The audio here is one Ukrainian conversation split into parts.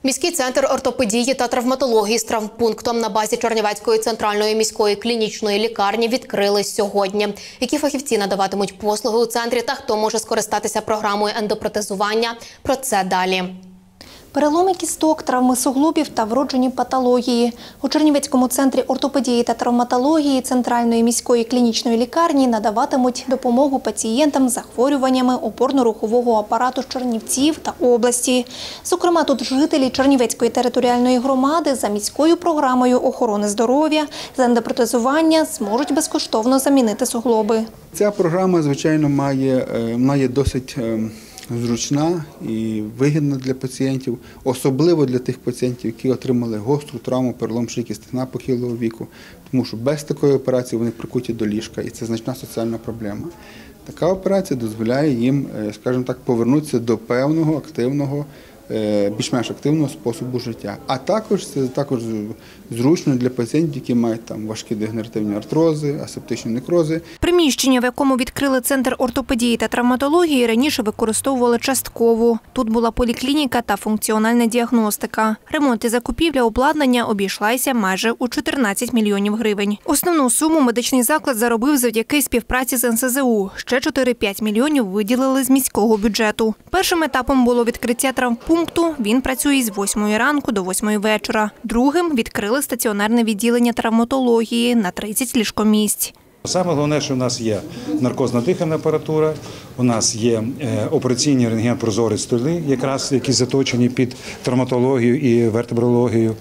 Міський центр ортопедії та травматології з травмпунктом на базі Чернівецької центральної міської клінічної лікарні відкрили сьогодні. Які фахівці надаватимуть послуги у центрі та хто може скористатися програмою ендопротезування – про це далі. Переломи кісток, травми суглобів та вроджені патології. У Чернівецькому центрі ортопедії та травматології Центральної міської клінічної лікарні надаватимуть допомогу пацієнтам з захворюваннями опорно-рухового апарату з Чернівців та області. Зокрема, тут жителі Чернівецької територіальної громади за міською програмою охорони здоров'я з ендопротезування зможуть безкоштовно замінити суглоби. Ця програма, звичайно, має досить зручна і вигідна для пацієнтів, особливо для тих пацієнтів, які отримали гостру травму, перелом шийки стегна похилого віку, тому що без такої операції вони прикуті до ліжка, і це значна соціальна проблема. Така операція дозволяє їм, скажімо так, повернутися до певного активного, більш-менш активного способу життя. А також це зручно для пацієнтів, які мають важкі дегенеративні артрози, асептичні некрози. Приміщення, в якому відкрили центр ортопедії та травматології, раніше використовували частково. Тут була поліклініка та функціональна діагностика. Ремонт і закупівля обладнання обійшлася майже у 14 мільйонів гривень. Основну суму медичний заклад заробив завдяки співпраці з НСЗУ. Ще 4-5 мільйонів виділили з міського бюджету. Першим етапом було відкриття травмпункту. Він працює з 8 ранку до 8 вечора. Другим відкрили стаціонарне відділення травматології на 30 ліжкомісць. Саме головне, що у нас є наркозно-дихальна апаратура, у нас є операційні рентген-прозорі столи, які заточені під травматологію і вертебрологію.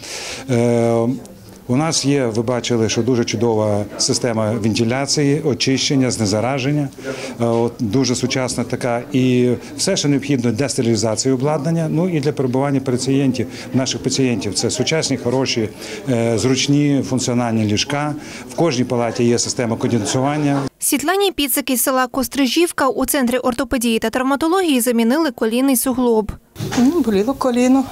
У нас є, ви бачили, що дуже чудова система вентиляції, очищення, знезараження, дуже сучасна така. І все, що необхідно для стерилізації обладнання, ну і для перебування наших пацієнтів. Це сучасні, хороші, зручні, функціональні ліжка. В кожній палаті є система кондиціювання. Світлані Піцик із села Кострижівка у центрі ортопедії та травматології замінили колінний суглоб. Боліло коліно.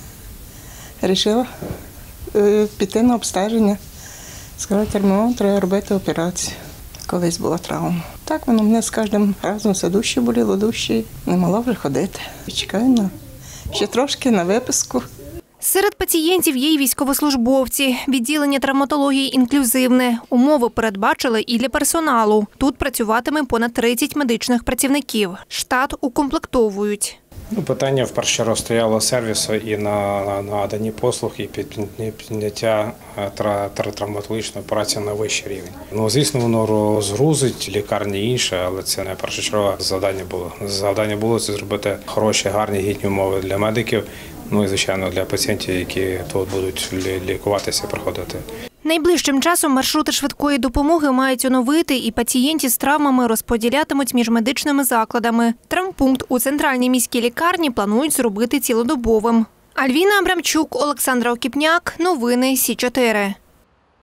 Рішила піти на обстеження. Сказали, терміново треба робити операцію. Колись була травма. Так воно мене з кожним разом все дужче боліло, дужче. Не могла вже ходити. Чекаю ще трошки на виписку. Серед пацієнтів є й військовослужбовці. Відділення травматології інклюзивне. Умови передбачили і для персоналу. Тут працюватиме понад 30 медичних працівників. Штат укомплектовують. Питання в першу чергу стояло сервісу і на надані послуги, і підняття травматологічної операції на вищий рівень. Звісно, воно розгрузить лікарні інше, але це не першочергове завдання було. Завдання було це зробити хороші, гарні, гідні умови для медиків, ну і, звичайно, для пацієнтів, які тут будуть лікуватися і проходити. Найближчим часом маршрути швидкої допомоги мають оновити і пацієнтів з травмами розподілятимуть між медичними закладами. Травмпункт у центральній міській лікарні планують зробити цілодобовим. Альвіна Абрамчук, Олександра Окіпняк. Новини Сі 4.